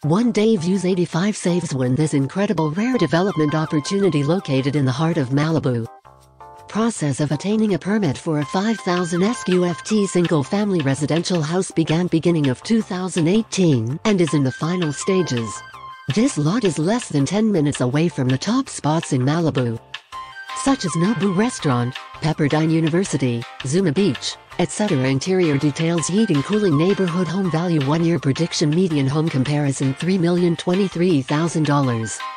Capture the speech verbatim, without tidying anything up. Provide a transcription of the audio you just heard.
One day views eighty-five saves win this incredible rare development opportunity located in the heart of Malibu. Process of attaining a permit for a five thousand S Q F T single-family residential house began beginning of two thousand eighteen and is in the final stages. This lot is less than ten minutes away from the top spots in Malibu, such as Nobu Restaurant, Pepperdine University, Zuma Beach, et cetera. Interior details: heating, cooling. Neighborhood home value one year prediction median home comparison three million twenty-three thousand dollars.